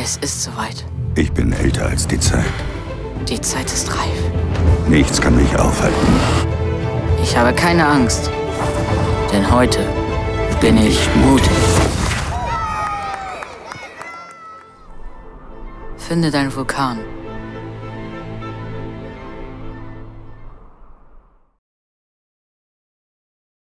Es ist soweit. Ich bin älter als die Zeit. Die Zeit ist reif. Nichts kann mich aufhalten. Ich habe keine Angst. Denn heute bin ich mutig. Finde deinen Vulkan.